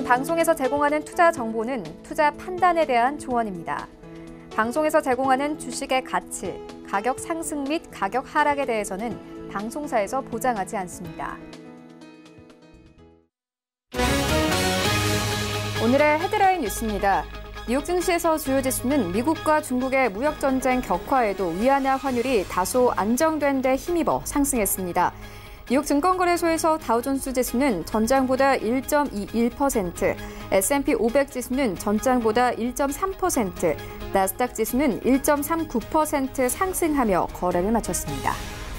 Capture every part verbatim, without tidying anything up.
방송에서 제공하는 투자 정보는 투자 판단에 대한 조언입니다. 방송에서 제공하는 주식의 가치, 가격 상승 및 가격 하락에 대해서는 방송사에서 보장하지 않습니다. 오늘의 헤드라인 뉴스입니다. 뉴욕 증시에서 주요 지수는 미국과 중국의 무역 전쟁 격화에도 위안화 환율이 다소 안정된 데 힘입어 상승했습니다. 뉴욕 증권거래소에서 다우존스 지수는 전장보다 일 점 이일 퍼센트, 에스 앤 피 오백 지수는 전장보다 일 점 삼 퍼센트, 나스닥 지수는 일 점 삼구 퍼센트 상승하며 거래를 마쳤습니다.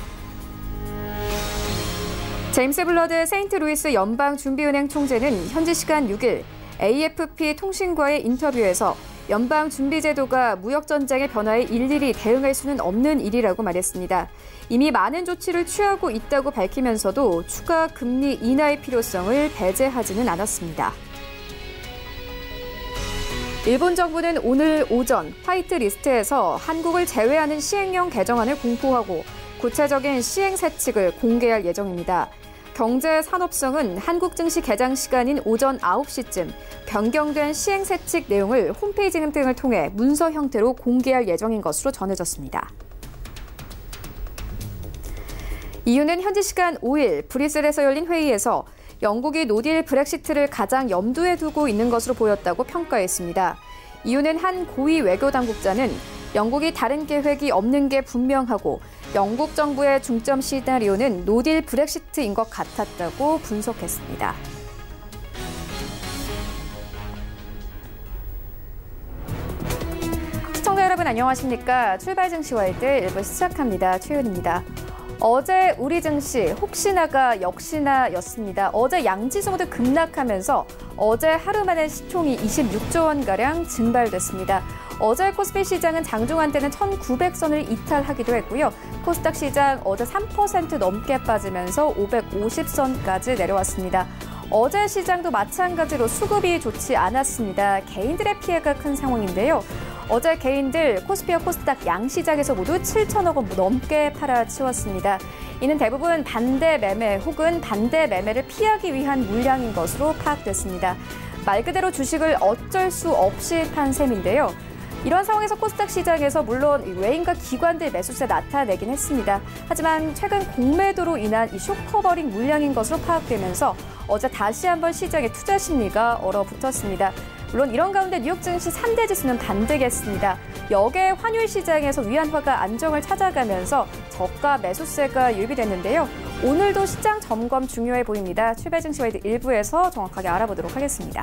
제임스 블러드 세인트루이스 연방준비은행 총재는 현지 시간 육 일 에이 에프 피 통신과의 인터뷰에서 연방준비제도가 무역전쟁의 변화에 일일이 대응할 수는 없는 일이라고 말했습니다. 이미 많은 조치를 취하고 있다고 밝히면서도 추가 금리 인하의 필요성을 배제하지는 않았습니다. 일본 정부는 오늘 오전 화이트리스트에서 한국을 제외하는 시행령 개정안을 공포하고 구체적인 시행 세칙을 공개할 예정입니다. 경제산업성은 한국 증시 개장 시간인 오전 아홉 시쯤 변경된 시행 세칙 내용을 홈페이지 등을 통해 문서 형태로 공개할 예정인 것으로 전해졌습니다. 이유는 현지 시간 오 일 브뤼셀에서 열린 회의에서 영국이 노딜 브렉시트를 가장 염두에 두고 있는 것으로 보였다고 평가했습니다. 이유는 한 고위 외교 당국자는 영국이 다른 계획이 없는 게 분명하고 영국 정부의 중점 시나리오는 노딜 브렉시트인 것 같았다고 분석했습니다. 시청자 여러분 안녕하십니까? 출발 증시 월드 일 부 시작합니다. 최윤입니다. 어제 우리 증시 혹시나가 역시나였습니다. 어제 양지수 모두 급락하면서 어제 하루 만에 시총이 이십육조 원가량 증발됐습니다. 어제 코스피 시장은 장중 한때는 천구백 선을 이탈하기도 했고요. 코스닥 시장 어제 삼 퍼센트 넘게 빠지면서 오백오십 선까지 내려왔습니다. 어제 시장도 마찬가지로 수급이 좋지 않았습니다. 개인들의 피해가 큰 상황인데요. 어제 개인들 코스피와 코스닥 양시장에서 모두 칠천억 원 넘게 팔아치웠습니다. 이는 대부분 반대 매매 혹은 반대 매매를 피하기 위한 물량인 것으로 파악됐습니다. 말 그대로 주식을 어쩔 수 없이 판 셈인데요. 이런 상황에서 코스닥 시장에서 물론 외인과 기관들 매수세 나타내긴 했습니다. 하지만 최근 공매도로 인한 이 쇼커버링 물량인 것으로 파악되면서 어제 다시 한번 시장의 투자 심리가 얼어붙었습니다. 물론 이런 가운데 뉴욕 증시 삼 대 지수는 반등했습니다. 역의 환율 시장에서 위안화가 안정을 찾아가면서 저가 매수세가 유입됐는데요. 오늘도 시장 점검 중요해 보입니다. 출발 증시 월드 일 부에서 정확하게 알아보도록 하겠습니다.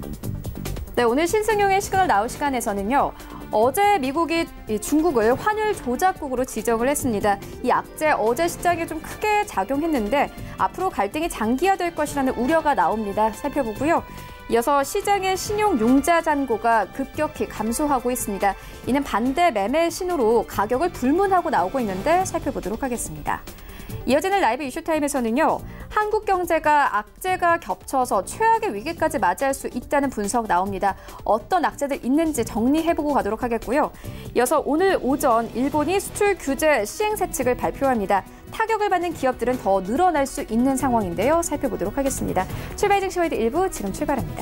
네, 오늘 신승용의 시그널 나올 시간에서는요. 어제 미국이 중국을 환율 조작국으로 지정을 했습니다. 이 악재 어제 시장에 좀 크게 작용했는데 앞으로 갈등이 장기화될 것이라는 우려가 나옵니다. 살펴보고요. 이어서 시장의 신용 융자 잔고가 급격히 감소하고 있습니다. 이는 반대 매매 신호로 가격을 불문하고 나오고 있는데 살펴보도록 하겠습니다. 이어지는 라이브 이슈타임에서는요. 한국 경제가 악재가 겹쳐서 최악의 위기까지 맞이할 수 있다는 분석 나옵니다. 어떤 악재들 있는지 정리해보고 가도록 하겠고요. 이어서 오늘 오전 일본이 수출 규제 시행 세칙을 발표합니다. 타격을 받는 기업들은 더 늘어날 수 있는 상황인데요. 살펴보도록 하겠습니다. 출발 증시 월드 일 부 지금 출발합니다.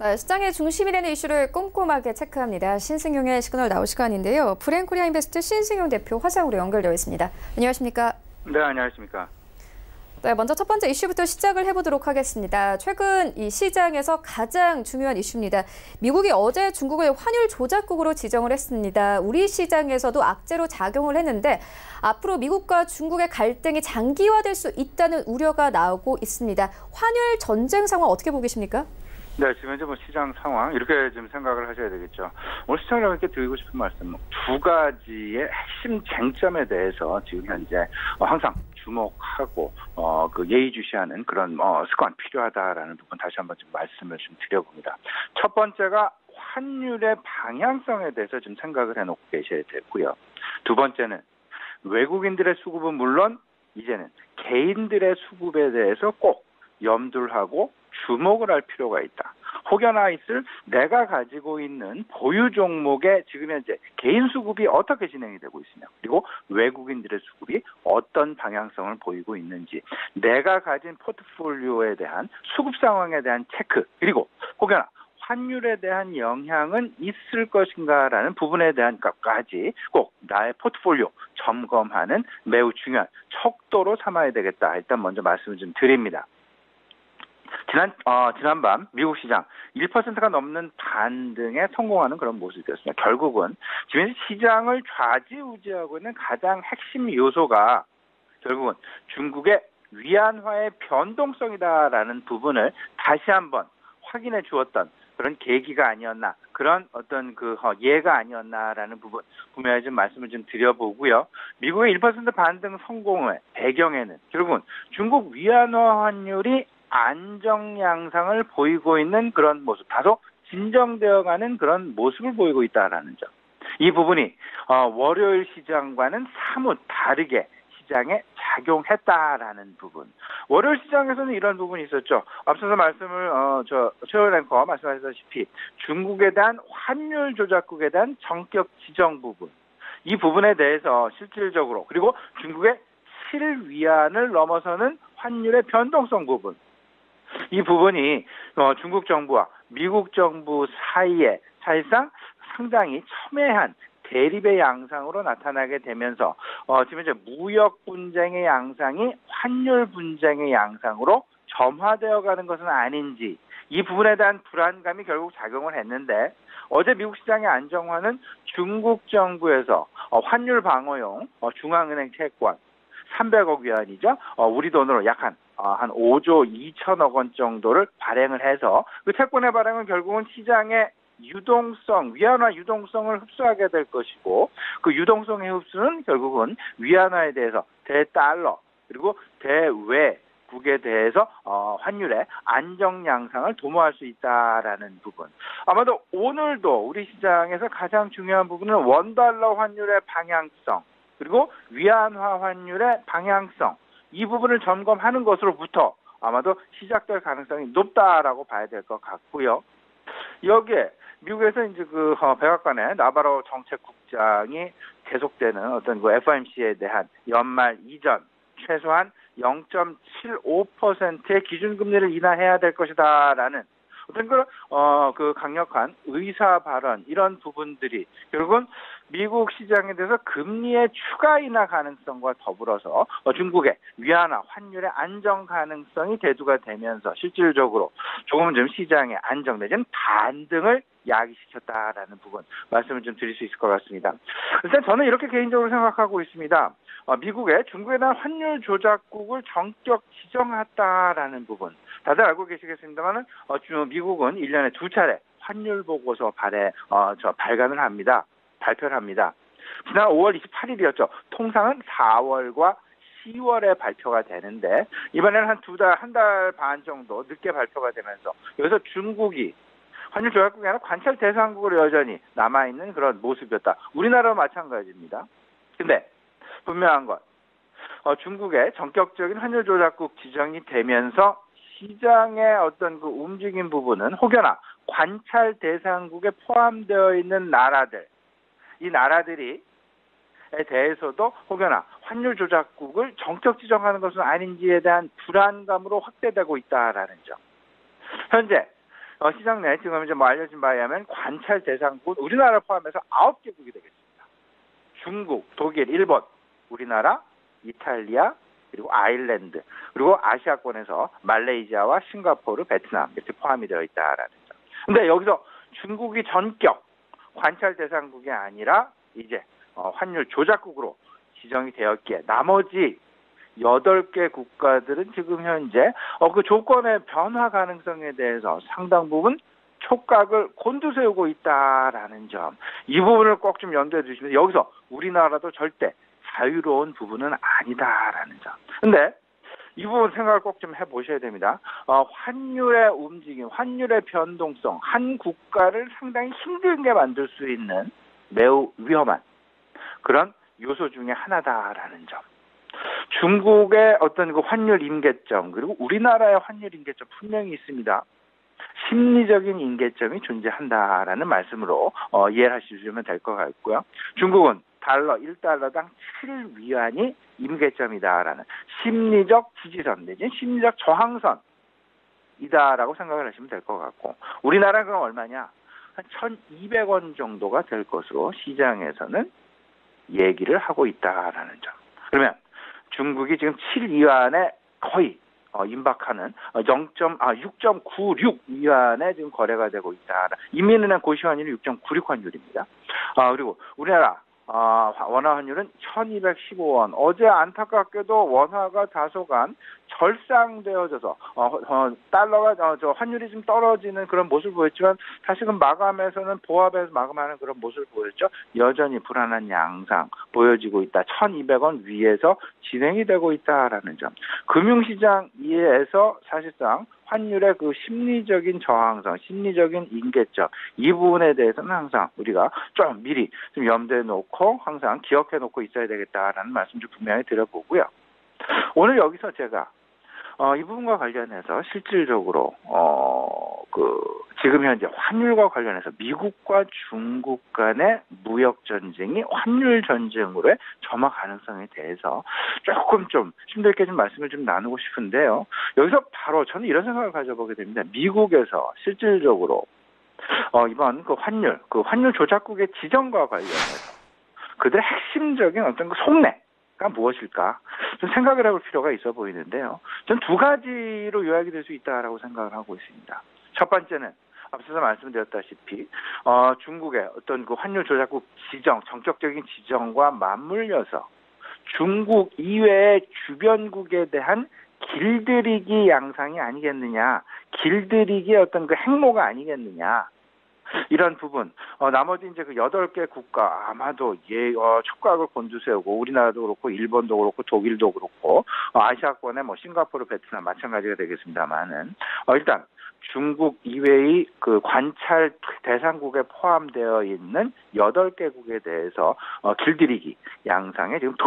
시장의 중심이 되는 이슈를 꼼꼼하게 체크합니다. 신승용의 시그널 나올 시간인데요. 브랜코리아 인베스트 신승용 대표 화상으로 연결되어 있습니다. 안녕하십니까? 네, 안녕하십니까? 네, 먼저 첫 번째 이슈부터 시작을 해보도록 하겠습니다. 최근 이 시장에서 가장 중요한 이슈입니다. 미국이 어제 중국을 환율 조작국으로 지정을 했습니다. 우리 시장에서도 악재로 작용을 했는데 앞으로 미국과 중국의 갈등이 장기화될 수 있다는 우려가 나오고 있습니다. 환율 전쟁 상황 어떻게 보고 계십니까? 네, 지금 이제 뭐 시장 상황 이렇게 좀 생각을 하셔야 되겠죠. 오늘 시청자분께 드리고 싶은 말씀 두 가지의 핵심 쟁점에 대해서 지금 현재 항상 주목하고 어, 그 예의주시하는 그런 어, 습관 필요하다라는 부분 다시 한번 좀 말씀을 좀 드려봅니다. 첫 번째가 환율의 방향성에 대해서 좀 생각을 해놓고 계셔야 되고요. 두 번째는 외국인들의 수급은 물론 이제는 개인들의 수급에 대해서 꼭 염두를 하고 주목을 할 필요가 있다. 혹여나 있을 내가 가지고 있는 보유 종목의 지금 현재 개인 수급이 어떻게 진행이 되고 있으며 그리고 외국인들의 수급이 어떤 방향성을 보이고 있는지 내가 가진 포트폴리오에 대한 수급 상황에 대한 체크 그리고 혹여나 환율에 대한 영향은 있을 것인가라는 부분에 대한 것까지 꼭 나의 포트폴리오 점검하는 매우 중요한 척도로 삼아야 되겠다. 일단 먼저 말씀을 좀 드립니다. 지난, 어, 지난밤 미국 시장 일 퍼센트가 넘는 반등에 성공하는 그런 모습이었습니다. 결국은 지금 시장을 좌지우지하고 있는 가장 핵심 요소가 결국은 중국의 위안화의 변동성이다라는 부분을 다시 한번 확인해 주었던 그런 계기가 아니었나, 그런 어떤 그 예가 아니었나라는 부분 분명히 좀 말씀을 좀 드려보고요. 미국의 일 퍼센트 반등 성공의 배경에는 결국은 중국 위안화 환율이 안정 양상을 보이고 있는 그런 모습, 다소 진정되어가는 그런 모습을 보이고 있다라는 점. 이 부분이 어, 월요일 시장과는 사뭇 다르게 시장에 작용했다라는 부분. 월요일 시장에서는 이런 부분이 있었죠. 앞서서 말씀을 어, 저 최원 앵커 말씀하셨다시피 중국에 대한 환율 조작국에 대한 정격 지정 부분. 이 부분에 대해서 실질적으로 그리고 중국의 실위안을 넘어서는 환율의 변동성 부분. 이 부분이 어, 중국 정부와 미국 정부 사이에 사실상 상당히 첨예한 대립의 양상으로 나타나게 되면서 어, 지금 이제 무역 분쟁의 양상이 환율 분쟁의 양상으로 점화되어가는 것은 아닌지 이 부분에 대한 불안감이 결국 작용을 했는데 어제 미국 시장의 안정화는 중국 정부에서 어, 환율 방어용 어, 중앙은행 채권 삼백억 위안이죠. 어, 우리 돈으로 약 한 어, 한 오조 이천억 원 정도를 발행을 해서 그 채권의 발행은 결국은 시장의 유동성, 위안화 유동성을 흡수하게 될 것이고 그 유동성의 흡수는 결국은 위안화에 대해서 대달러 그리고 대외국에 대해서 어, 환율의 안정 양상을 도모할 수 있다라는 부분. 아마도 오늘도 우리 시장에서 가장 중요한 부분은 원달러 환율의 방향성 그리고 위안화 환율의 방향성 이 부분을 점검하는 것으로부터 아마도 시작될 가능성이 높다라고 봐야 될 것 같고요. 여기에 미국에서 이제 그 백악관의 나바로 정책국장이 계속되는 어떤 그 에프오엠씨에 대한 연말 이전 최소한 영 점 칠오 퍼센트의 기준금리를 인하해야 될 것이다라는 어떤 그, 어, 그 강력한 의사 발언 이런 부분들이 결국은 미국 시장에 대해서 금리의 추가 인하 가능성과 더불어서 어, 중국의 위안화 환율의 안정 가능성이 대두가 되면서 실질적으로 조금 좀 시장의 안정 내지는 반등을 야기시켰다라는 부분 말씀을 좀 드릴 수 있을 것 같습니다. 일단 저는 이렇게 개인적으로 생각하고 있습니다. 어, 미국의 중국에 대한 환율 조작국을 정격 지정했다라는 부분 다들 알고 계시겠습니다만은 어, 미국은 일 년에 두 차례 환율 보고서 발에 어, 저 발간을 합니다. 발표를 합니다. 지난 오월 이십팔일이었죠. 통상은 사월과 시월에 발표가 되는데 이번에는 한 두 달, 한 달 반 정도 늦게 발표가 되면서 여기서 중국이 환율 조작국이 아니라 관찰 대상국으로 여전히 남아있는 그런 모습이었다. 우리나라도 마찬가지입니다. 근데 분명한 건 어, 중국의 전격적인 환율 조작국 지정이 되면서 시장의 어떤 그 움직임 부분은 혹여나 관찰 대상국에 포함되어 있는 나라들, 이 나라들이 에 대해서도 혹여나 환율 조작국을 정격 지정하는 것은 아닌지에 대한 불안감으로 확대되고 있다라는 점. 현재 어, 시장 내 지금 이제 뭐 알려진 바에 의하면 관찰 대상국 우리나라를 포함해서 아홉 개국이 되겠습니다. 중국, 독일, 일본, 우리나라, 이탈리아, 그리고 아일랜드, 그리고 아시아권에서 말레이시아와 싱가포르, 베트남 이렇게 포함이 되어 있다라는 점. 근데 여기서 중국이 전격 관찰 대상국이 아니라 이제 어, 환율 조작국으로 지정이 되었기에 나머지 여덟 개 국가들은 지금 현재 어, 그 조건의 변화 가능성에 대해서 상당 부분 촉각을 곤두세우고 있다라는 점. 이 부분을 꼭 좀 염두에 두시면 여기서 우리나라도 절대 자유로운 부분은 아니다라는 점. 근데 이 부분 생각을 꼭 좀 해보셔야 됩니다. 어, 환율의 움직임, 환율의 변동성, 한 국가를 상당히 힘들게 만들 수 있는 매우 위험한 그런 요소 중에 하나다라는 점. 중국의 어떤 그 환율 임계점 그리고 우리나라의 환율 임계점 분명히 있습니다. 심리적인 임계점이 존재한다라는 말씀으로 어, 이해를 하시면 될 것 같고요. 중국은 달러 일 달러당 칠 위안이 임계점이다라는 심리적 지지선 내지는 심리적 저항선이다라고 생각을 하시면 될 것 같고 우리나라는 그럼 얼마냐? 한 천이백 원 정도가 될 것으로 시장에서는 얘기를 하고 있다라는 점. 그러면 중국이 지금 칠 위안에 거의 어, 임박하는 어, 영. 아, 육 점 구육 위안에 지금 거래가 되고 있다. 인민은행 고시환율이 육 점 구육 환율입니다. 아, 그리고 우리나라 어, 원화 환율은 천이백십오 원. 어제 안타깝게도 원화가 다소간 절상되어져서 어, 어, 달러가 어, 저 환율이 좀 떨어지는 그런 모습을 보였지만 다시금 마감에서는 보합에서 마감하는 그런 모습을 보였죠. 여전히 불안한 양상 보여지고 있다. 천이백 원 위에서 진행이 되고 있다라는 점. 금융시장에서 사실상 환율의 그 심리적인 저항성, 심리적인 임계점 이 부분에 대해서는 항상 우리가 좀 미리 좀 염두에 놓고 항상 기억해 놓고 있어야 되겠다라는 말씀 좀 분명히 드려보고요. 오늘 여기서 제가 어, 이 부분과 관련해서 실질적으로 어, 그 지금 현재 환율과 관련해서 미국과 중국 간의 무역 전쟁이 환율 전쟁으로의 점화 가능성에 대해서 조금 좀 힘들게 좀 말씀을 좀 나누고 싶은데요. 여기서 바로 저는 이런 생각을 가져보게 됩니다. 미국에서 실질적으로 어, 이번 그 환율, 그 환율 조작국의 지정과 관련해서 그들의 핵심적인 어떤 그 속내 가 무엇일까? 좀 생각을 해볼 필요가 있어 보이는데요. 전 두 가지로 요약이 될 수 있다라고 생각을 하고 있습니다. 첫 번째는 앞서서 말씀드렸다시피 어, 중국의 어떤 그 환율 조작국 지정, 정적적인 지정과 맞물려서 중국 이외의 주변국에 대한 길들이기 양상이 아니겠느냐, 길들이기의 어떤 그 행모가 아니겠느냐. 이런 부분, 어, 나머지 이제 그 여덟 개 국가 아마도 예, 어, 촉각을 곤두세우고 우리나라도 그렇고 일본도 그렇고 독일도 그렇고 어, 아시아권에 뭐 싱가포르, 베트남 마찬가지가 되겠습니다만은 어, 일단 중국 이외의 그 관찰 대상국에 포함되어 있는 여덟 개국에 대해서 어, 길들이기 양상에 지금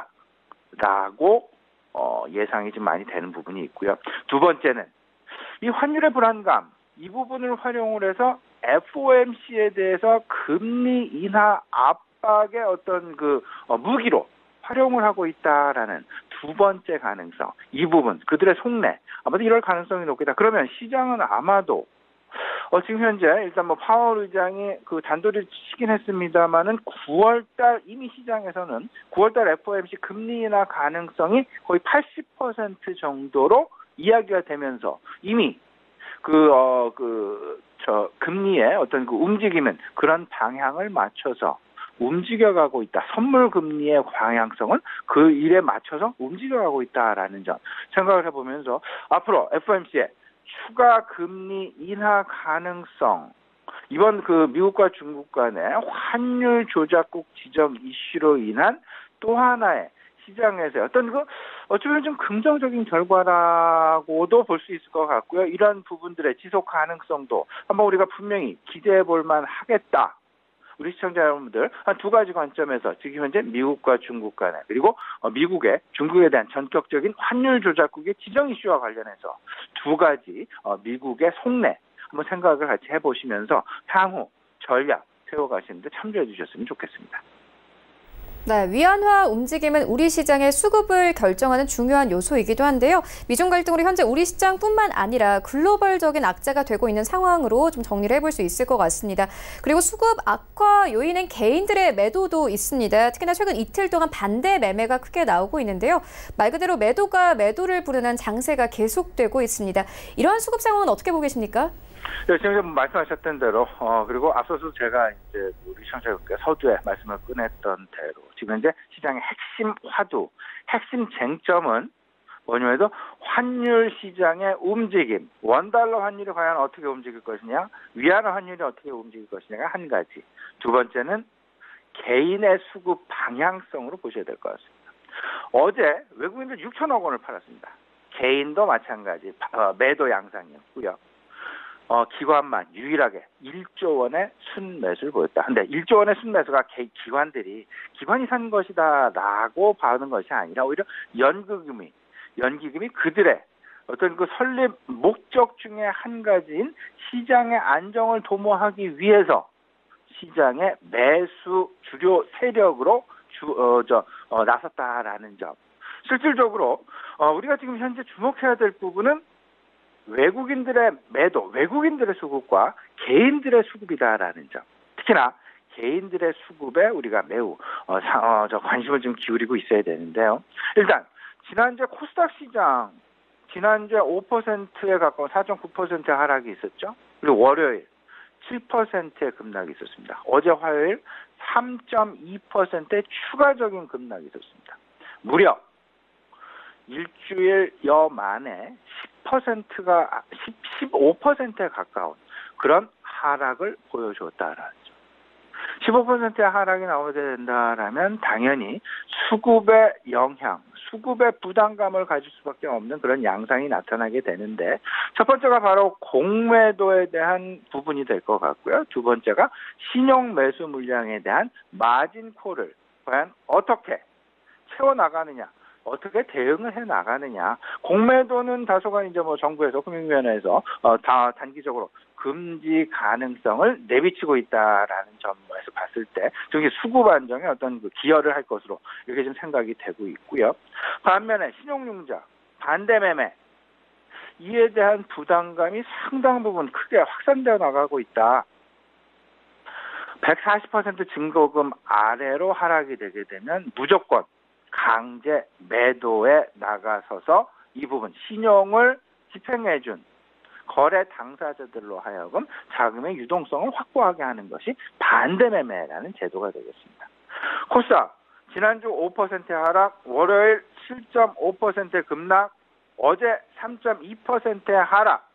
돌입했다라고 어, 예상이 좀 많이 되는 부분이 있고요. 두 번째는 이 환율의 불안감 이 부분을 활용을 해서 에프오엠씨에 대해서 금리 인하 압박의 어떤 그 어, 무기로 활용을 하고 있다라는 두 번째 가능성. 이 부분 그들의 속내 아마도 이럴 가능성이 높겠다. 그러면 시장은 아마도 어, 지금 현재 일단 뭐 파월 의장이 그 단도리를 치긴 했습니다만은 구월달 이미 시장에서는 구월달 에프오엠씨 금리 인하 가능성이 거의 팔십 퍼센트 정도로 이야기가 되면서 이미 그, 어, 그, 저, 금리의 어떤 그 움직임은 그런 방향을 맞춰서 움직여가고 있다. 선물 금리의 방향성은 그 일에 맞춰서 움직여가고 있다라는 점 생각을 해보면서 앞으로 에프오엠씨의 추가 금리 인하 가능성, 이번 그 미국과 중국 간의 환율 조작국 지정 이슈로 인한 또 하나의 시장에서 어떤 그 어쩌면 좀 긍정적인 결과라고도 볼 수 있을 것 같고요. 이런 부분들의 지속 가능성도 한번 우리가 분명히 기대해 볼 만하겠다. 우리 시청자 여러분들 한 두 가지 관점에서 지금 현재 미국과 중국 간에 그리고 미국의 중국에 대한 전격적인 환율 조작국의 지정 이슈와 관련해서 두 가지 미국의 속내 한번 생각을 같이 해보시면서 향후 전략 세워가시는데 참조해 주셨으면 좋겠습니다. 네, 위안화 움직임은 우리 시장의 수급을 결정하는 중요한 요소이기도 한데요. 미중 갈등으로 현재 우리 시장뿐만 아니라 글로벌적인 악재가 되고 있는 상황으로 좀 정리를 해볼 수 있을 것 같습니다. 그리고 수급 악화 요인은 개인들의 매도도 있습니다. 특히나 최근 이틀 동안 반대 매매가 크게 나오고 있는데요. 말 그대로 매도가 매도를 부르는 장세가 계속되고 있습니다. 이러한 수급 상황은 어떻게 보고 계십니까? 네, 지금 말씀하셨던 대로 어 그리고 앞서서 제가 이제 우리 시청자분께 서두에 말씀을 꺼냈던 대로 지금 이제 시장의 핵심 화두, 핵심 쟁점은 뭐냐 해도 환율 시장의 움직임, 원달러 환율이 과연 어떻게 움직일 것이냐, 위안화 환율이 어떻게 움직일 것이냐가 한 가지. 두 번째는 개인의 수급 방향성으로 보셔야 될 것 같습니다. 어제 외국인들 육천억 원을 팔았습니다. 개인도 마찬가지 매도 양상이었고요. 어, 기관만 유일하게 일조 원의 순매수를 보였다. 근데 일조 원의 순매수가 개, 기관들이 기관이 산 것이다라고 봐는 것이 아니라 오히려 연기금이 연기금이 그들의 어떤 그 설립 목적 중에 한 가지인 시장의 안정을 도모하기 위해서 시장의 매수 주요 세력으로 주, 어, 저, 어, 나섰다라는 점. 실질적으로 어, 우리가 지금 현재 주목해야 될 부분은 외국인들의 매도, 외국인들의 수급과 개인들의 수급이다라는 점. 특히나 개인들의 수급에 우리가 매우 어, 사, 어, 저 관심을 좀 기울이고 있어야 되는데요. 일단 지난주에 코스닥 시장 지난주에 오 퍼센트에 가까운 사 점 구 퍼센트의 하락이 있었죠. 그리고 월요일 칠 퍼센트의 급락이 있었습니다. 어제 화요일 삼 점 이 퍼센트의 추가적인 급락이 있었습니다. 무려 일주일여 만에 십 퍼센트가 십오 퍼센트에 가까운 그런 하락을 보여줬다라는 점. 십오 퍼센트의 하락이 나오게 된다라면 당연히 수급의 영향, 수급의 부담감을 가질 수밖에 없는 그런 양상이 나타나게 되는데 첫 번째가 바로 공매도에 대한 부분이 될 것 같고요. 두 번째가 신용 매수 물량에 대한 마진콜을 과연 어떻게 채워나가느냐. 어떻게 대응을 해 나가느냐. 공매도는 다소간 이제 뭐 정부에서 금융위원회에서 어, 다 단기적으로 금지 가능성을 내비치고 있다라는 점에서 봤을 때 저기 수급 안정에 어떤 그 기여를 할 것으로 이렇게 좀 생각이 되고 있고요. 반면에 신용융자, 반대 매매 이에 대한 부담감이 상당 부분 크게 확산되어 나가고 있다. 백사십 퍼센트 증거금 아래로 하락이 되게 되면 무조건 강제 매도에 나가서서 이 부분 신용을 집행해준 거래 당사자들로 하여금 자금의 유동성을 확보하게 하는 것이 반대매매라는 제도가 되겠습니다. 코스닥 지난주 오 퍼센트 하락, 월요일 칠 점 오 퍼센트 급락, 어제 삼 점 이 퍼센트의 하락.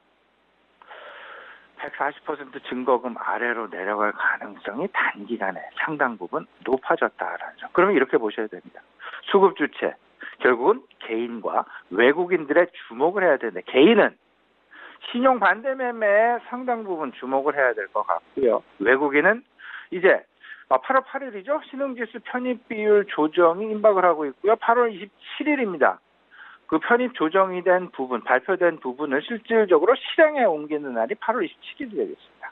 백사십 퍼센트 증거금 아래로 내려갈 가능성이 단기간에 상당 부분 높아졌다라는 점. 그러면 이렇게 보셔야 됩니다. 수급 주체, 결국은 개인과 외국인들의 주목을 해야 되는데 개인은 신용 반대 매매에 상당 부분 주목을 해야 될 것 같고요. 외국인은 이제 팔월 팔일이죠. 신흥지수 편입 비율 조정이 임박을 하고 있고요. 팔월 이십칠일입니다. 그 편입 조정이 된 부분, 발표된 부분을 실질적으로 실행에 옮기는 날이 팔월 이십칠일이 되겠습니다.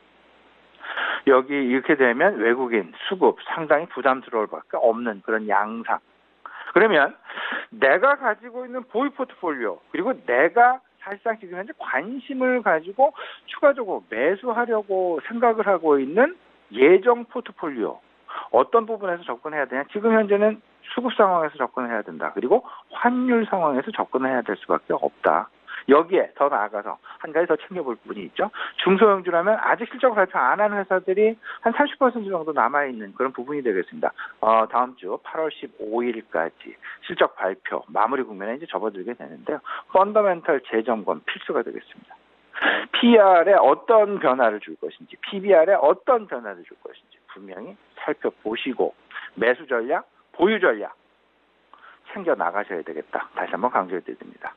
여기 이렇게 되면 외국인 수급 상당히 부담스러울 밖에 없는 그런 양상. 그러면 내가 가지고 있는 보유 포트폴리오 그리고 내가 사실상 지금 현재 관심을 가지고 추가적으로 매수하려고 생각을 하고 있는 예정 포트폴리오 어떤 부분에서 접근해야 되냐. 지금 현재는 수급 상황에서 접근을 해야 된다. 그리고 환율 상황에서 접근을 해야 될 수밖에 없다. 여기에 더 나아가서 한 가지 더 챙겨볼 부분이 있죠. 중소형주라면 아직 실적 발표 안 한 회사들이 한 삼십 퍼센트 정도 남아있는 그런 부분이 되겠습니다. 어, 다음 주 팔월 십오일까지 실적 발표 마무리 국면에 이제 접어들게 되는데요. 펀더멘털 재점검 필수가 되겠습니다. 피이알에 어떤 변화를 줄 것인지, 피비알에 어떤 변화를 줄 것인지 분명히 살펴보시고 매수 전략, 보유 전략 챙겨 나가셔야 되겠다. 다시 한번 강조해 드립니다.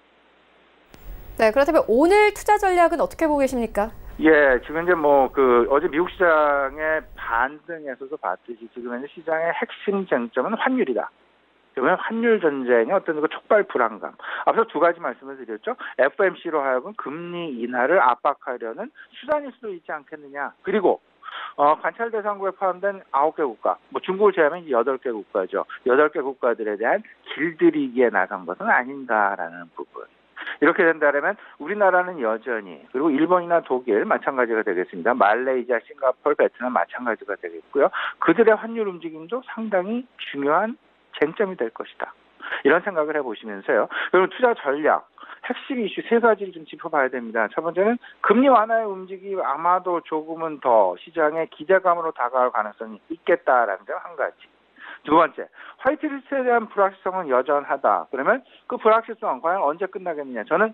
네, 그렇다면 오늘 투자 전략은 어떻게 보고 계십니까? 예, 지금 이제 뭐 그 어제 미국 시장의 반등에서도 봤듯이 지금 현재 시장의 핵심 쟁점은 환율이다. 그러면 환율 전쟁의 어떤 그 촉발 불안감. 앞서 두 가지 말씀을 드렸죠. 에프오엠씨로 하여금 금리 인하를 압박하려는 수단일 수도 있지 않겠느냐. 그리고 어, 관찰 대상국에 포함된 아홉 개 국가, 뭐 중국을 제외하면 여덟 개 국가죠. 여덟 개 국가들에 대한 길들이기에 나선 것은 아닌가라는 부분. 이렇게 된다면 우리나라는 여전히, 그리고 일본이나 독일 마찬가지가 되겠습니다. 말레이시아, 싱가포르, 베트남 마찬가지가 되겠고요. 그들의 환율 움직임도 상당히 중요한 쟁점이 될 것이다. 이런 생각을 해보시면서요. 그리고 투자 전략, 핵심 이슈 세 가지를 좀 짚어봐야 됩니다. 첫 번째는 금리 완화의 움직임이 아마도 조금은 더 시장의 기대감으로 다가올 가능성이 있겠다라는 점 한 가지. 두 번째, 화이트리스트에 대한 불확실성은 여전하다. 그러면 그 불확실성 과연 언제 끝나겠느냐. 저는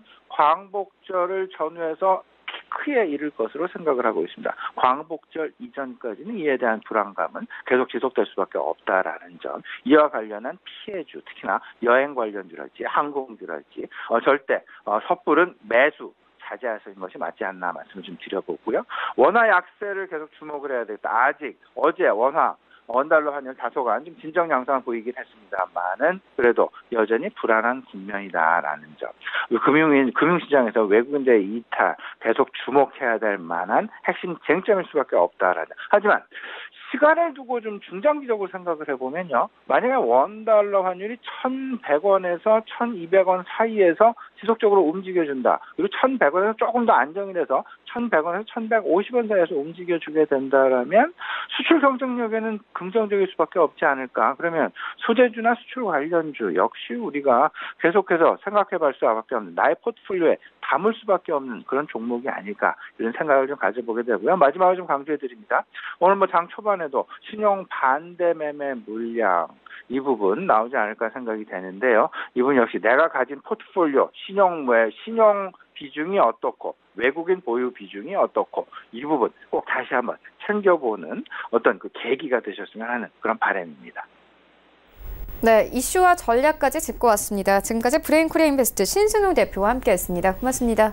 광복절을 전후해서 피크에 이를 것으로 생각을 하고 있습니다. 광복절 이전까지는 이에 대한 불안감은 계속 지속될 수밖에 없다라는 점. 이와 관련한 피해주, 특히나 여행 관련주랄지 항공주랄지 어, 절대 어, 섣부른 매수 자제하시는 것이 맞지 않나 말씀을 좀 드려보고요. 원화 약세를 계속 주목을 해야 되겠다. 아직 어제 원화 원달러 환율 다소간 좀 진정 양상을 보이긴 했습니다만은 그래도 여전히 불안한 국면이다라는 점. 금융인 금융시장에서 외국인들의 이탈 계속 주목해야 될 만한 핵심 쟁점일 수밖에 없다라는. 하지만 시간을 두고 좀 중장기적으로 생각을 해보면요. 만약에 원달러 환율이 천백 원에서 천이백 원 사이에서 지속적으로 움직여준다. 그리고 천백 원에서 조금 더 안정이 돼서 천백 원에서 천백오십 원 사이에서 움직여주게 된다라면 수출 경쟁력에는 긍정적일 수밖에 없지 않을까. 그러면 소재주나 수출 관련주 역시 우리가 계속해서 생각해볼 수밖에 없는, 나의 포트폴리오에 담을 수밖에 없는 그런 종목이 아닐까, 이런 생각을 좀 가져보게 되고요. 마지막으로 좀 강조해드립니다. 오늘 뭐 장 초반에도 신용 반대 매매 물량 이 부분 나오지 않을까 생각이 되는데요. 이분 역시 내가 가진 포트폴리오 신용 왜 신용 비중이 어떻고 외국인 보유 비중이 어떻고 이 부분 꼭 다시 한번 챙겨보는 어떤 그 계기가 되셨으면 하는 그런 바람입니다. 네, 이슈와 전략까지 짚고 왔습니다. 지금까지 브레인코리아 인베스트 신순우 대표와 함께했습니다. 고맙습니다.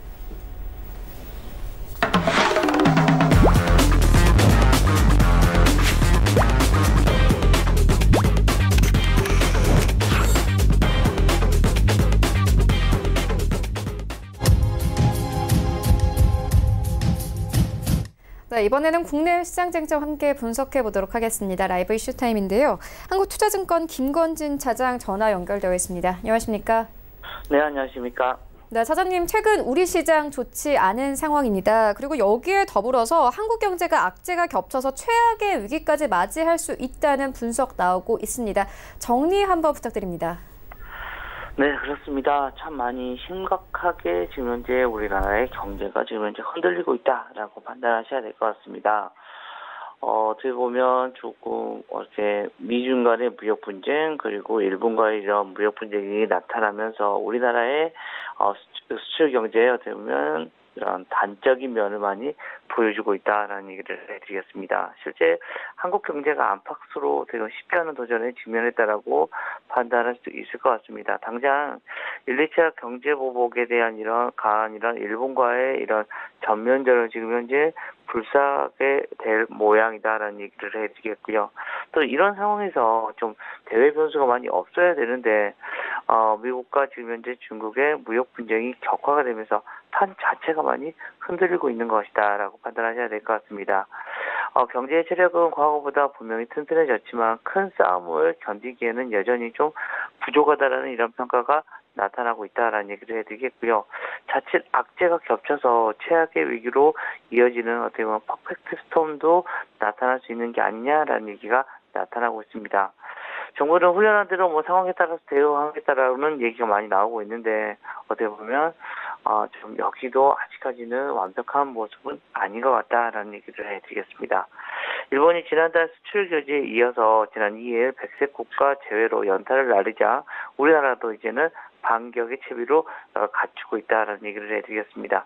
네, 이번에는 국내 시장 쟁점 함께 분석해 보도록 하겠습니다. 라이브 이슈 타임인데요. 한국투자증권 김건진 차장 전화 연결되어 있습니다. 안녕하십니까? 네, 안녕하십니까? 네, 차장님, 최근 우리 시장 좋지 않은 상황입니다. 그리고 여기에 더불어서 한국 경제가 악재가 겹쳐서 최악의 위기까지 맞이할 수 있다는 분석 나오고 있습니다. 정리 한번 부탁드립니다. 네, 그렇습니다. 참 많이 심각하게 지금 현재 우리나라의 경제가 지금 현재 흔들리고 있다라고 판단하셔야 될 것 같습니다. 어, 어떻게 보면 조금 어제 미중 간의 무역 분쟁 그리고 일본과의 이런 무역 분쟁이 나타나면서 우리나라의 어, 수출 경제에 어떻게 보면 이런 단적인 면을 많이 보여주고 있다라는 얘기를 해드리겠습니다. 실제 한국 경제가 안팎으로 되게 쉽지 않은 도전에 직면했다라고 판단할 수 있을 것 같습니다. 당장 일, 이 차 경제 보복에 대한 이런 강한 이런 일본과의 이런 전면전을 지금 현재 불사하게 될 모양이다라는 얘기를 해드리겠고요. 또 이런 상황에서 좀 대외 변수가 많이 없어야 되는데 어, 미국과 지금 현재 중국의 무역 분쟁이 격화가 되면서 판 자체가 많이 흔들리고 있는 것이다라고 판단하셔야 될 것 같습니다. 어, 경제의 체력은 과거보다 분명히 튼튼해졌지만 큰 싸움을 견디기에는 여전히 좀 부족하다라는 이런 평가가 나타나고 있다라는 얘기를 해드리겠고요. 자칫 악재가 겹쳐서 최악의 위기로 이어지는 어떻게 보면 퍼펙트 스톰도 나타날 수 있는 게 아니냐라는 얘기가 나타나고 있습니다. 정부는 훈련한 대로 뭐 상황에 따라서 대응하겠다라는 얘기가 많이 나오고 있는데 어떻게 보면 어, 좀 여기도 아직까지는 완벽한 모습은 아닌 것 같다라는 얘기를 해드리겠습니다. 일본이 지난달 수출 규제에 이어서 지난 이 일 백색 국가 제외로 연타를 나르자 우리나라도 이제는 반격의 채비로 갖추고 있다라는 얘기를 해드리겠습니다.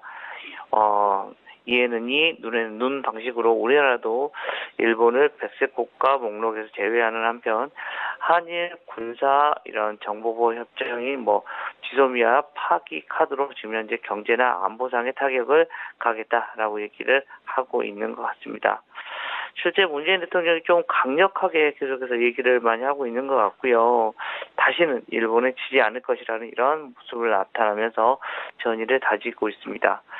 어, 이에는 이, 눈에는 눈 방식으로 우리나라도 일본을 백색 국가 목록에서 제외하는 한편 한일 군사 이런 정보보호 협정이 뭐 지소미아 파기 카드로 지금 현재 경제나 안보상의 타격을 가겠다라고 얘기를 하고 있는 것 같습니다. 실제 문재인 대통령이 좀 강력하게 계속해서 얘기를 많이 하고 있는 것 같고요. 다시는 일본에 지지 않을 것이라는 이런 모습을 나타나면서 전의를 다지고 있습니다.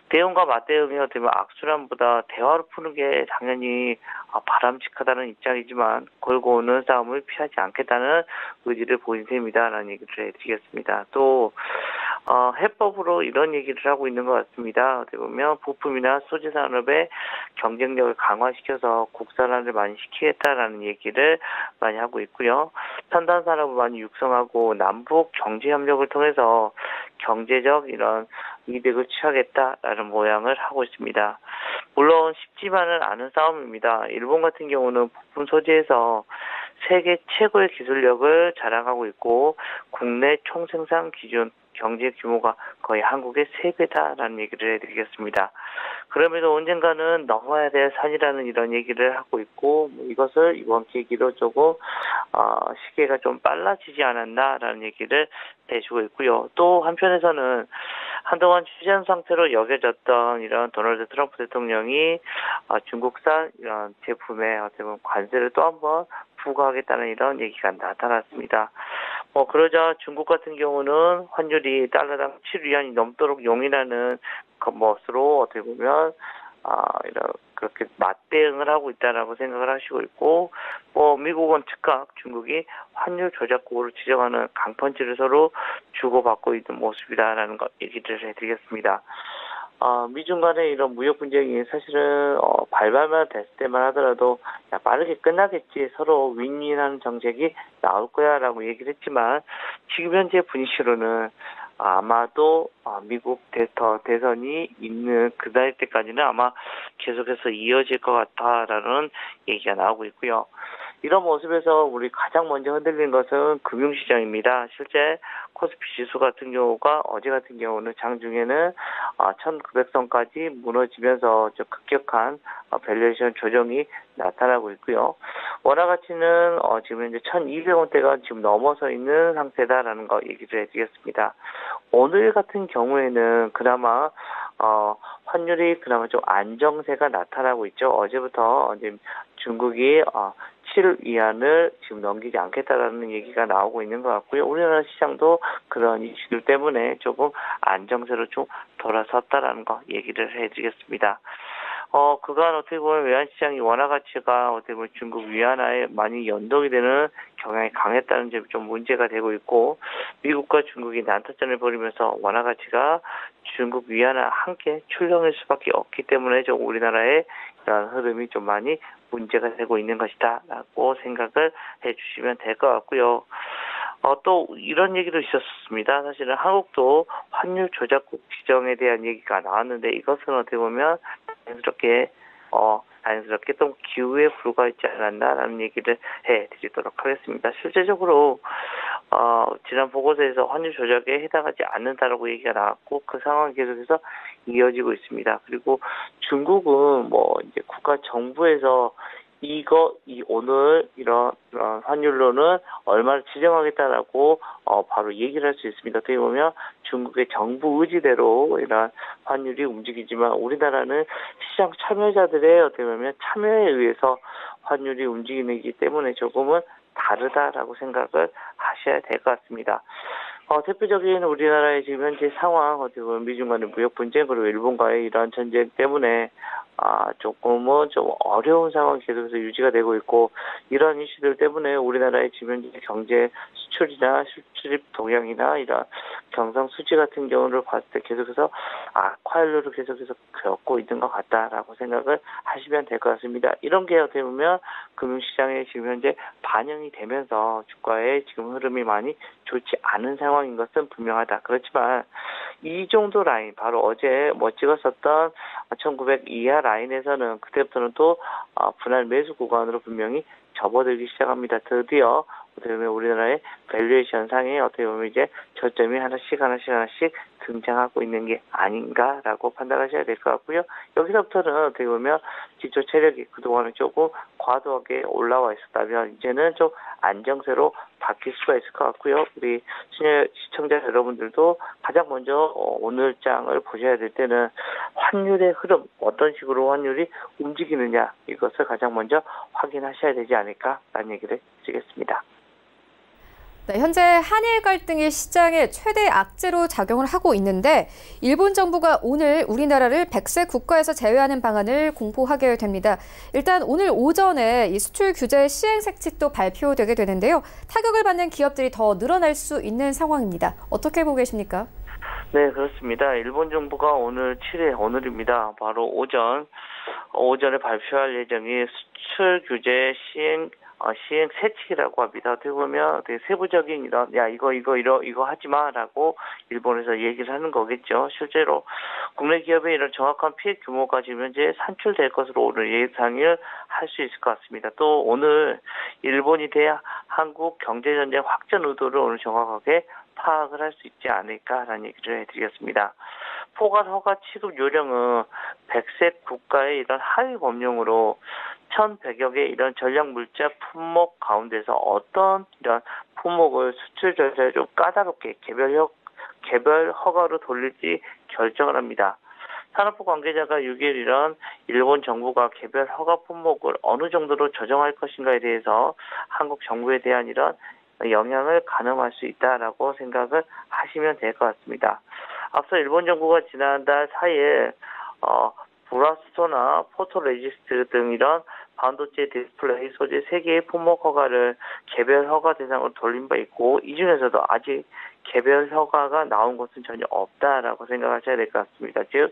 대응과 맞대응이 어떻게 보면 악순환보다 대화로 푸는 게 당연히 바람직하다는 입장이지만 걸고 오는 싸움을 피하지 않겠다는 의지를 보인 셈이다라는 얘기를 해드리겠습니다. 또 어, 해법으로 이런 얘기를 하고 있는 것 같습니다. 어떻게 보면 부품이나 소재 산업의 경쟁력을 강화시켜서 국산화를 많이 시키겠다라는 얘기를 많이 하고 있고요. 첨단 산업을 많이 육성하고 남북 경제 협력을 통해서 경제적 이런 이득을 취하겠다라는 모양을 하고 있습니다. 물론 쉽지만은 않은 싸움입니다. 일본 같은 경우는 부품 소재에서 세계 최고의 기술력을 자랑하고 있고 국내 총생산 기준 경제 규모가 거의 한국의 세 배다라는 얘기를 해드리겠습니다. 그럼에도 언젠가는 넘어야 될 산이라는 이런 얘기를 하고 있고 뭐 이것을 이번 계기로 조금 어, 시계가 좀 빨라지지 않았나라는 얘기를 해주고 있고요. 또 한편에서는 한동안 휴전 상태로 여겨졌던 이런 도널드 트럼프 대통령이 어, 중국산 이런 제품에 어떻게 보면 관세를 또 한번 부과하겠다는 이런 얘기가 나타났습니다. 뭐 그러자 중국 같은 경우는 환율이 달러당 칠 위안이 넘도록 용인하는 것으로 어떻게 보면 아 이런 그렇게 맞대응을 하고 있다라고 생각을 하시고 있고 뭐 미국은 즉각 중국이 환율 조작국으로 지정하는 강펀치를 서로 주고받고 있는 모습이다라는 것 얘기를 해드리겠습니다. 어, 미중 간의 이런 무역 분쟁이 사실은 어, 발발만 됐을 때만 하더라도 야, 빠르게 끝나겠지 서로 윈윈하는 정책이 나올 거야 라고 얘기를 했지만 지금 현재 분위기로는 아마도 어, 미국 대터, 대선이 있는 그 날 때까지는 아마 계속해서 이어질 것 같다라는 얘기가 나오고 있고요. 이런 모습에서 우리 가장 먼저 흔들린 것은 금융시장입니다. 실제 코스피 지수 같은 경우가 어제 같은 경우는 장중에는 천구백 선까지 무너지면서 급격한 밸류에이션 조정이 나타나고 있고요. 원화 가치는 지금 현재 천이백 원대가 지금 넘어서 있는 상태다라는 거 얘기를 해드리겠습니다. 오늘 같은 경우에는 그나마 어, 환율이 그나마 좀 안정세가 나타나고 있죠. 어제부터 이제 중국이 어, 칠 위안을 지금 넘기지 않겠다라는 얘기가 나오고 있는 것 같고요. 우리나라 시장도 그런 이슈들 때문에 조금 안정세로 좀 돌아섰다라는 거 얘기를 해드리겠습니다. 어, 그간 어떻게 보면 외환시장이 원화 가치가 어떻게 보면 중국 위안화에 많이 연동이 되는 경향이 강했다는 점이 좀 문제가 되고 있고, 미국과 중국이 난타전을 벌이면서 원화 가치가 중국 위안화 함께 출렁일 수밖에 없기 때문에 좀 우리나라의 이런 흐름이 좀 많이 문제가 되고 있는 것이다 라고 생각을 해주시면 될 것 같고요. 어, 또 이런 얘기도 있었습니다. 사실은 한국도 환율 조작국 지정에 대한 얘기가 나왔는데 이것은 어떻게 보면 자연스럽게 어, 자연스럽게 좀 기후에 불과하지 않았나라는 얘기를 해드리도록 하겠습니다. 실제적으로 어, 지난 보고서에서 환율 조작에 해당하지 않는다라고 얘기가 나왔고 그 상황이 계속해서 이어지고 있습니다. 그리고 중국은 뭐 이제 국가 정부에서 이거 이 오늘 이런, 이런 환율로는 얼마를 지정하겠다라고 어, 바로 얘기를 할 수 있습니다. 어떻게 보면 중국의 정부 의지대로 이런 환율이 움직이지만 우리나라는 시장 참여자들의 어떻게 보면 참여에 의해서 환율이 움직이기 때문에 조금은 다르다라고 생각을 하셔야 될 것 같습니다. 어, 대표적인 우리나라의 지금 현재 상황, 어떻게 보면 미중 간의 무역 분쟁, 그리고 일본과의 이러한 전쟁 때문에, 아, 조금은 좀 어려운 상황이 계속해서 유지가 되고 있고, 이런 이슈들 때문에 우리나라의 지금 현재 경제 수출이나 수출입 동향이나 이런 경상 수지 같은 경우를 봤을 때 계속해서 악화율로 계속해서 겪고 있는 것 같다라고 생각을 하시면 될 것 같습니다. 이런 게 어떻게 보면 금융시장에 지금 현재 반영이 되면서 주가의 지금 흐름이 많이 좋지 않은 상황인 것은 분명하다. 그렇지만 이 정도 라인, 바로 어제 뭐 찍었었던 천구백 이하 라인에서는 그때부터는 또 분할 매수 구간으로 분명히 접어들기 시작합니다. 드디어 어떻게 보면 우리나라의 밸류에이션 상에 어떻게 보면 이제 저점이 하나씩 하나씩 하나씩 등장하고 있는 게 아닌가라고 판단하셔야 될 것 같고요. 여기서부터는 어떻게 보면 기초 체력이 그동안은 조금 과도하게 올라와 있었다면 이제는 좀 안정세로 바뀔 수가 있을 것 같고요. 우리 시청자 여러분들도 가장 먼저 오늘장을 보셔야 될 때는 환율의 흐름, 어떤 식으로 환율이 움직이느냐 이것을 가장 먼저 확인하셔야 되지 않을까라는 얘기를 드리겠습니다. 네, 현재 한일 갈등이 시장에 최대 악재로 작용을 하고 있는데 일본 정부가 오늘 우리나라를 백색 국가에서 제외하는 방안을 공포하게 됩니다. 일단 오늘 오전에 이 수출 규제 시행책칙도 발표되게 되는데요. 타격을 받는 기업들이 더 늘어날 수 있는 상황입니다. 어떻게 보고 계십니까? 네, 그렇습니다. 일본 정부가 오늘 칠 일, 오늘입니다. 바로 오전, 오전에 발표할 예정이 수출 규제 시행 어, 시행 세칙이라고 합니다. 어떻게 보면 되게 세부적인 이런, 야, 이거, 이거, 이러, 이거 하지 마, 라고 일본에서 얘기를 하는 거겠죠. 실제로 국내 기업의 이런 정확한 피해 규모가 지금 현재 산출될 것으로 오늘 예상을 할 수 있을 것 같습니다. 또 오늘 일본이 대한 한국 경제전쟁 확전 의도를 오늘 정확하게 파악을 할 수 있지 않을까라는 얘기를 해드리겠습니다. 포괄 허가 취급 요령은 백색 국가의 이런 하위 법령으로 천백여 개 이런 전략 물자 품목 가운데서 어떤 이런 품목을 수출 절차를 좀 까다롭게 개별, 허, 개별 허가로 돌릴지 결정을 합니다. 산업부 관계자가 육 일 이런 일본 정부가 개별 허가 품목을 어느 정도로 조정할 것인가에 대해서 한국 정부에 대한 이런 영향을 가늠할 수 있다라고 생각을 하시면 될 것 같습니다. 앞서 일본 정부가 지난달 사 일 어, 브라스토나 포토레지스트 등 이런 반도체 디스플레이 소재 세 개의 품목 허가를 개별 허가 대상으로 돌린 바 있고 이 중에서도 아직 개별 허가가 나온 것은 전혀 없다라고 생각하셔야 될 것 같습니다. 즉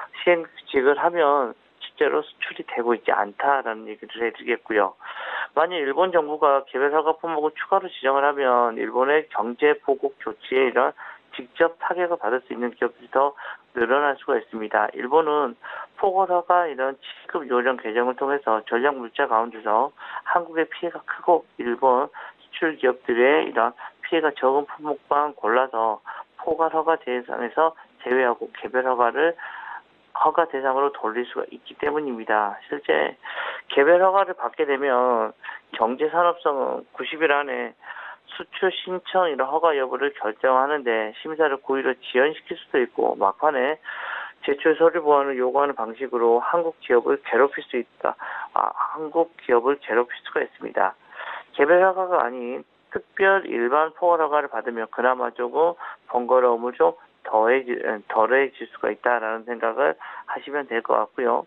시행직을 하면 실제로 수출이 되고 있지 않다라는 얘기를 해드리겠고요. 만약 일본 정부가 개별 허가 품목을 추가로 지정을 하면 일본의 경제 보복 조치에 이런 직접 타격을 받을 수 있는 기업들이 더 늘어날 수가 있습니다. 일본은 포괄 허가 이런 취급 요령 개정을 통해서 전략 물자 가운데서 한국의 피해가 크고 일본 수출 기업들의 이런 피해가 적은 품목만 골라서 포괄 허가 대상에서 제외하고 개별 허가를 허가 대상으로 돌릴 수가 있기 때문입니다. 실제 개별 허가를 받게 되면 경제산업성은 구십 일 안에 수출 신청 이런 허가 여부를 결정하는데 심사를 고의로 지연시킬 수도 있고 막판에 제출 서류 보완을 요구하는 방식으로 한국 기업을 괴롭힐 수 있다. 아, 한국 기업을 괴롭힐 수가 있습니다. 개별 허가가 아닌 특별 일반 포괄 허가를 받으면 그나마 조금 번거로움을 좀 덜해질, 덜해질 수가 있다라는 생각을 하시면 될 것 같고요.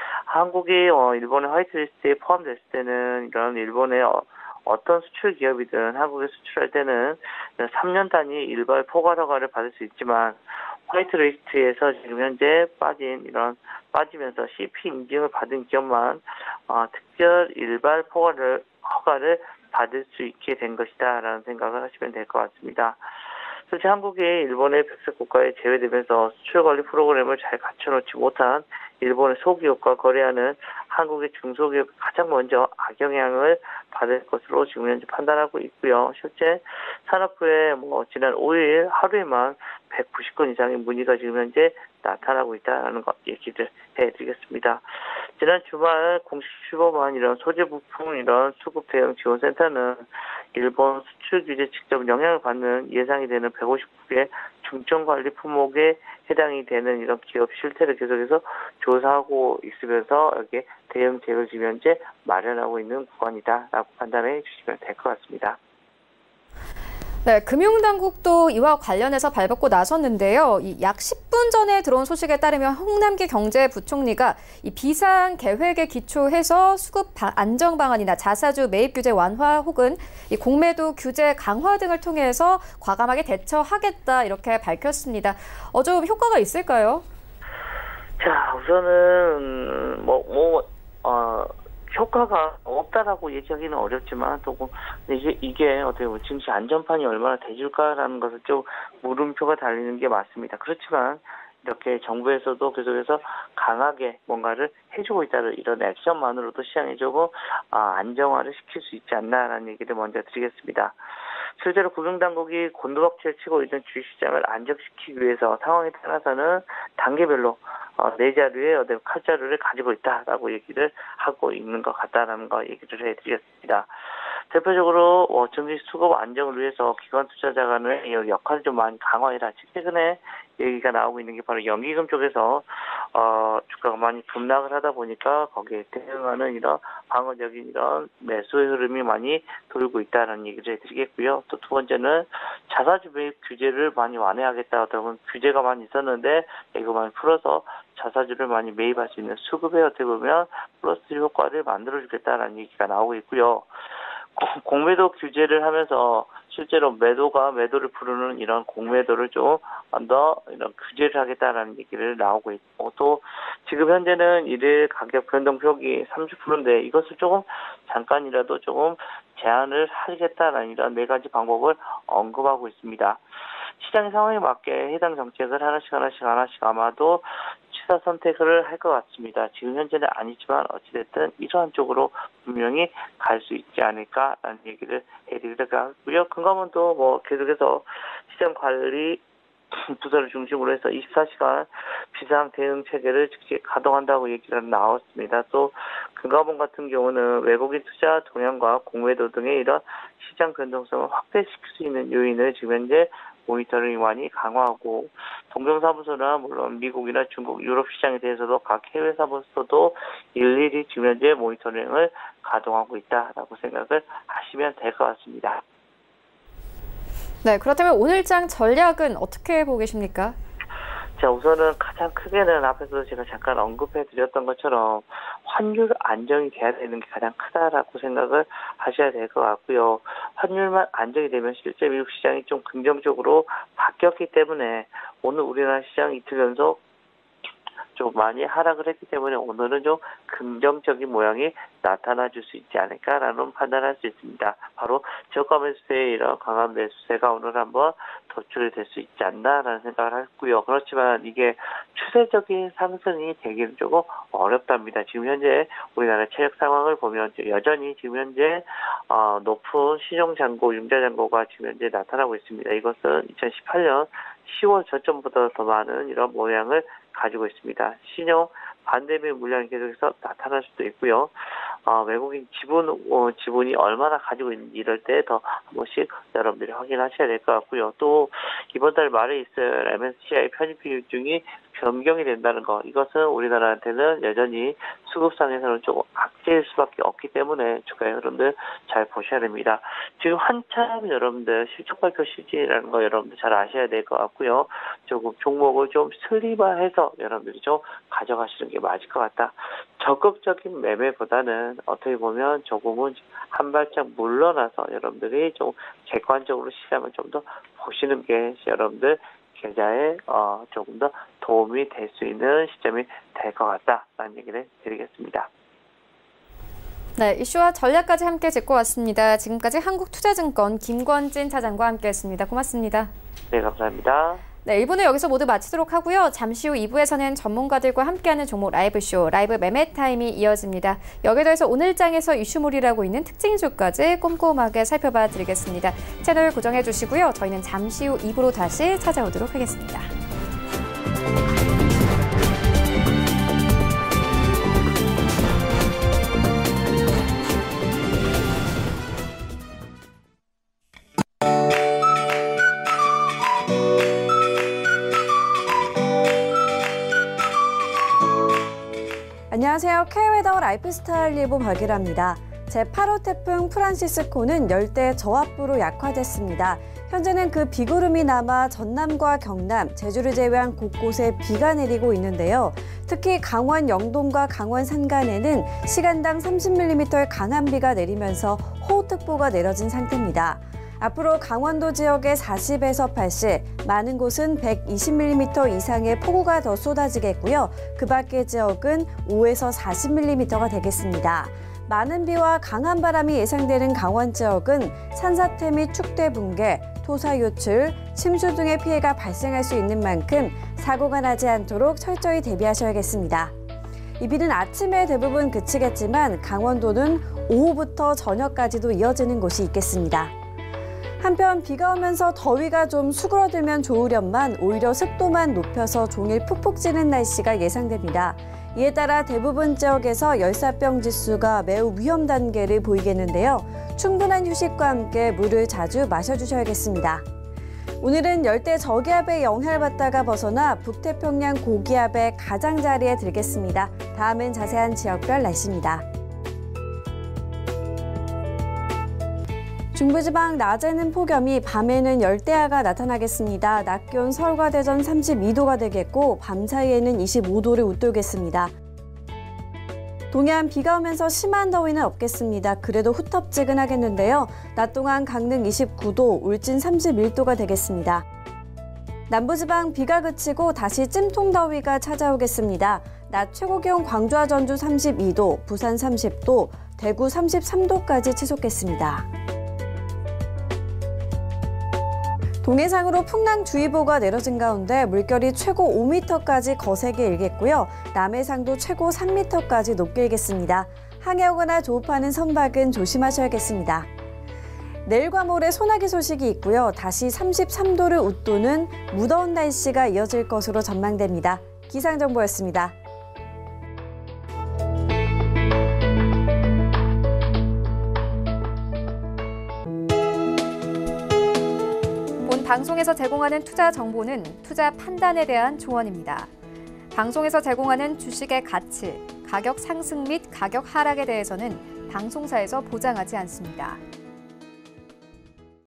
한국이 어, 일본의 화이트리스트에 포함됐을 때는 이런 일본의 어, 어떤 수출 기업이든 한국에 수출할 때는 삼 년 단위 일괄 포괄 허가를 받을 수 있지만 화이트리스트에서 지금 현재 빠진 이런 빠지면서 씨피 인증을 받은 기업만 어, 특별 일괄 포괄을 허가를 받을 수 있게 된 것이다라는 생각을 하시면 될 것 같습니다. 실제 한국이 일본의 백색 국가에 제외되면서 수출 관리 프로그램을 잘 갖춰놓지 못한 일본의 소기업과 거래하는 한국의 중소기업이 가장 먼저 악영향을 받을 것으로 지금 현재 판단하고 있고요. 실제 산업부에 뭐 지난 오 일 하루에만 백구십 건 이상의 문의가 지금 현재 나타나고 있다는 거 얘기를 해드리겠습니다. 지난 주말 공식 출범한 이런 소재 부품 이런 수급 대응 지원센터는 일본 수출 규제 직접 영향을 받는 예상이 되는 백오십구 개 중점 관리 품목에 해당이 되는 이런 기업 실태를 계속해서 조사하고 있으면서 여기에 대응책을 지금 현재 마련하고 있는 구간이다라고 판단해 주시면 될 것 같습니다. 네, 금융당국도 이와 관련해서 발벗고 나섰는데요. 이 약 십 분 전에 들어온 소식에 따르면 홍남기 경제부총리가 이 비상 계획에 기초해서 수급 안정 방안이나 자사주 매입 규제 완화 혹은 이 공매도 규제 강화 등을 통해서 과감하게 대처하겠다 이렇게 밝혔습니다. 어, 좀 효과가 있을까요? 자, 우선은 뭐 뭐 어. 효과가 없다라고 얘기하기는 어렵지만 또 이게 이게 어떻게 보면 증시 안전판이 얼마나 돼줄까라는 것을 좀 물음표가 달리는 게 맞습니다. 그렇지만 이렇게 정부에서도 계속해서 강하게 뭔가를 해주고 있다는 이런 액션만으로도 시장에 조금 아, 안정화를 시킬 수 있지 않나라는 얘기를 먼저 드리겠습니다. 실제로 금융당국이 곤두박질을 치고 있는 주식시장을 안정시키기 위해서 상황에 따라서는 단계별로 어, 네 자루의 어떤 칼자루를 가지고 있다라고 얘기를 하고 있는 것 같다라는 거 얘기를 해드리겠습니다. 대표적으로 어, 증시 수급 안정을 위해서 기관 투자자 간의 역할을 좀 많이 강화해라. 최근에 얘기가 나오고 있는 게 바로 연기금 쪽에서 어, 주가가 많이 급락을 하다 보니까 거기에 대응하는 이런 방어적인 이런 매수의 흐름이 많이 돌고 있다는 얘기를 해드리겠고요. 또 두 번째는 자사주 매입 규제를 많이 완화하겠다. 그러면 규제가 많이 있었는데 이거 많이 풀어서 자사주를 많이 매입할 수 있는 수급에 어떻게 보면 플러스 효과를 만들어주겠다는 얘기가 나오고 있고요. 공매도 규제를 하면서 실제로 매도가 매도를 부르는 이런 공매도를 좀 더 이런 규제를 하겠다라는 얘기를 나오고 있고, 또 지금 현재는 일일 가격 변동폭이 삼십 퍼센트인데 이것을 조금 잠깐이라도 조금 제한을 하겠다라는 이런 네 가지 방법을 언급하고 있습니다. 시장 상황에 맞게 해당 정책을 하나씩 하나씩 하나씩 아마도 취사 선택을 할 것 같습니다. 지금 현재는 아니지만 어찌됐든 이러한 쪽으로 분명히 갈 수 있지 않을까라는 얘기를 해드리도록 하고요. 금감원도 뭐 계속해서 시장 관리 부서를 중심으로 해서 이십사 시간 비상 대응 체계를 즉시 가동한다고 얘기가 나왔습니다. 또 금감원 같은 경우는 외국인 투자 동향과 공매도 등의 이런 시장 변동성을 확대시킬 수 있는 요인을 지금 현재 모니터링 많이 강화하고, 동경사무소나 물론 미국이나 중국, 유럽 시장에 대해서도 각 해외 사무소도 일일이 지금 현재 모니터링을 가동하고 있다라고 생각을 하시면 될 것 같습니다. 네, 그렇다면 오늘장 전략은 어떻게 보고 계십니까? 자, 우선은 가장 크게는 앞에서 제가 잠깐 언급해 드렸던 것처럼 환율 안정이 돼야 되는 게 가장 크다라고 생각을 하셔야 될 것 같고요. 환율만 안정이 되면 실제 미국 시장이 좀 긍정적으로 바뀌었기 때문에 오늘 우리나라 시장 이틀 연속 좀 많이 하락을 했기 때문에 오늘은 좀 긍정적인 모양이 나타나 줄 수 있지 않을까라는 판단할 수 있습니다. 바로 저가 매수세의 이런 강한 매수세가 오늘 한번 도출이 될 수 있지 않나라는 생각을 했고요. 그렇지만 이게 추세적인 상승이 되기는 조금 어렵답니다. 지금 현재 우리나라 체력 상황을 보면 여전히 지금 현재 어, 높은 신용잔고, 융자잔고가 지금 현재 나타나고 있습니다. 이것은 이천십팔 년 시월 저점보다 더 많은 이런 모양을 가지고 있습니다. 신용 반대매 물량이 계속해서 나타날 수도 있고요. 어, 외국인 지분, 어, 지분이 얼마나 가지고 있는지 이럴 때 더 한 번씩 여러분들이 확인하셔야 될 것 같고요. 또 이번 달 말에 있을 엠에스시아이 편입 비율중이 변경이 된다는 거, 이것은 우리나라한테는 여전히 수급상에서는 조금 악재일 수밖에 없기 때문에 주가의 흐름들 잘 보셔야 됩니다. 지금 한참 여러분들 실적 발표 시즌이라는 거 여러분들 잘 아셔야 될 것 같고요. 조금 종목을 좀 슬림화해서 여러분들이 좀 가져가시는 게 맞을 것 같다. 적극적인 매매보다는 어떻게 보면 조금은 한 발짝 물러나서 여러분들이 좀 객관적으로 시장을 좀 더 보시는 게 여러분들 계좌에 어, 조금 더 도움이 될 수 있는 시점이 될 것 같다라는 얘기를 드리겠습니다. 네, 이슈와 전략까지 함께 짚고 왔습니다. 지금까지 한국투자증권 김권진 차장과 함께했습니다. 고맙습니다. 네, 감사합니다. 네, 일 부는 여기서 모두 마치도록 하고요. 잠시 후 이 부에서는 전문가들과 함께하는 종목 라이브쇼, 라이브 매매 타임이 이어집니다. 여기에 더해서 오늘장에서 이슈몰이라고 있는 특징주까지 꼼꼼하게 살펴봐 드리겠습니다. 채널 고정해 주시고요. 저희는 잠시 후 이 부로 다시 찾아오도록 하겠습니다. 안녕하세요. K웨더 라이프스타일 일보 박일아입니다. 제팔 호 태풍 프란시스코는 열대 저압부로 약화됐습니다. 현재는 그 비구름이 남아 전남과 경남, 제주를 제외한 곳곳에 비가 내리고 있는데요. 특히 강원 영동과 강원 산간에는 시간당 삼십 밀리미터의 강한 비가 내리면서 호우특보가 내려진 상태입니다. 앞으로 강원도 지역에 사십에서 팔십, 많은 곳은 백이십 밀리미터 이상의 폭우가 더 쏟아지겠고요. 그 밖의 지역은 오에서 사십 밀리미터가 되겠습니다. 많은 비와 강한 바람이 예상되는 강원 지역은 산사태 및 축대 붕괴, 토사 유출, 침수 등의 피해가 발생할 수 있는 만큼 사고가 나지 않도록 철저히 대비하셔야겠습니다. 이 비는 아침에 대부분 그치겠지만 강원도는 오후부터 저녁까지도 이어지는 곳이 있겠습니다. 한편 비가 오면서 더위가 좀 수그러들면 좋으련만 오히려 습도만 높여서 종일 푹푹 찌는 날씨가 예상됩니다. 이에 따라 대부분 지역에서 열사병 지수가 매우 위험 단계를 보이겠는데요. 충분한 휴식과 함께 물을 자주 마셔주셔야겠습니다. 오늘은 열대 저기압의 영향을 받다가 벗어나 북태평양 고기압의 가장자리에 들겠습니다. 다음은 자세한 지역별 날씨입니다. 중부지방 낮에는 폭염이, 밤에는 열대야가 나타나겠습니다. 낮 기온 서울과 대전 삼십이 도가 되겠고 밤 사이에는 이십오 도를 웃돌겠습니다. 동해안 비가 오면서 심한 더위는 없겠습니다. 그래도 후텁지근하겠는데요. 낮 동안 강릉 이십구 도, 울진 삼십일 도가 되겠습니다. 남부지방 비가 그치고 다시 찜통더위가 찾아오겠습니다. 낮 최고기온 광주와 전주 삼십이 도, 부산 삼십 도, 대구 삼십삼 도까지 치솟겠습니다. 동해상으로 풍랑주의보가 내려진 가운데 물결이 최고 오 미터까지 거세게 일겠고요. 남해상도 최고 삼 미터까지 높게 일겠습니다. 항해하거나 조업하는 선박은 조심하셔야겠습니다. 내일과 모레 소나기 소식이 있고요. 다시 삼십삼 도를 웃도는 무더운 날씨가 이어질 것으로 전망됩니다. 기상정보였습니다. 방송에서 제공하는 투자 정보는 투자 판단에 대한 조언입니다. 방송에서 제공하는 주식의 가치, 가격 상승 및 가격 하락에 대해서는 방송사에서 보장하지 않습니다.